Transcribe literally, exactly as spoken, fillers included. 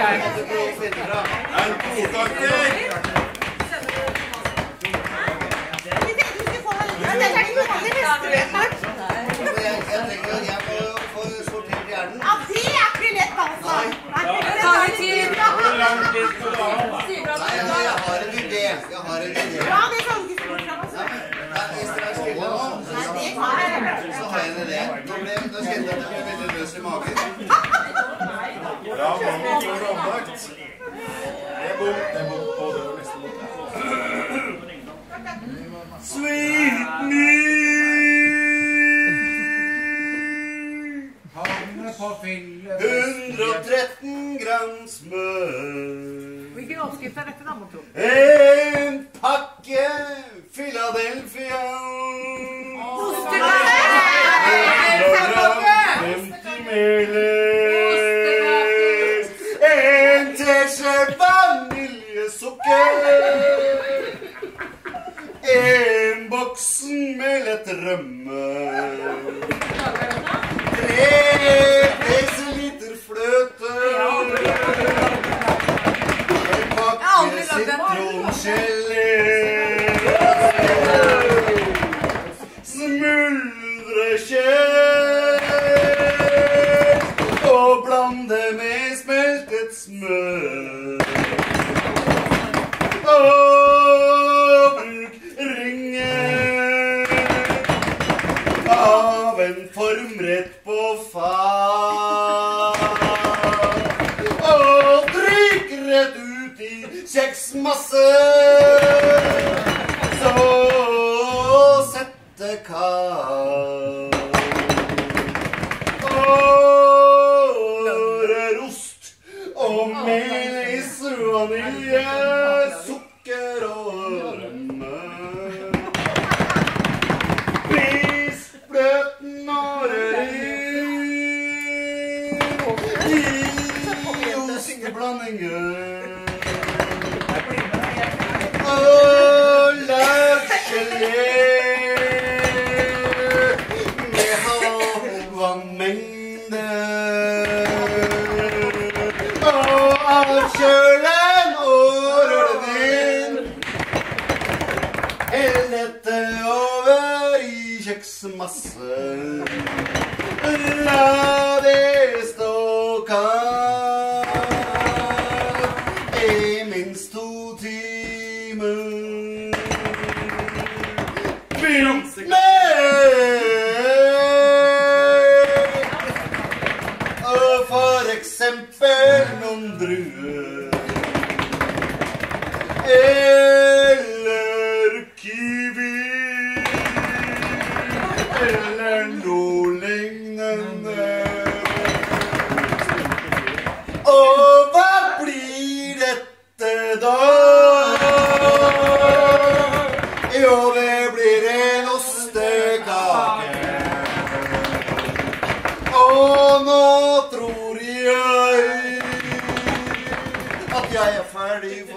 Sweet me. hundre og tretten gram smør. Hvilken oppskrift er dette da, Morto? En pakke Philadelphia. femti meler. En teskje vaniljesukker. En boksen med lett rømme. Tre desiliter fløte. En pakke sitrongelé. Smuldrekjell. Og blande med smeltet smør. Og bruk ringen av en formrett på fat. Og drikk rett ut i kjeksmasse. Så sette kald. Og rør ost og melis, vanilje, sukker og rømme. Pris bløten og rør i osteblandingen. Og lag gelé med halva mengde. Og avkjølen og rør det inn. Hell dette over i kjeksmasse. La det stå kaldt i minst to timer. Begynn med for eksempel noen druer. Eller kiwi. Eller noe lignende. Og hva blir dette da? Jo, det blir en ostekake. Og nå tror jeg at jeg er ferdig.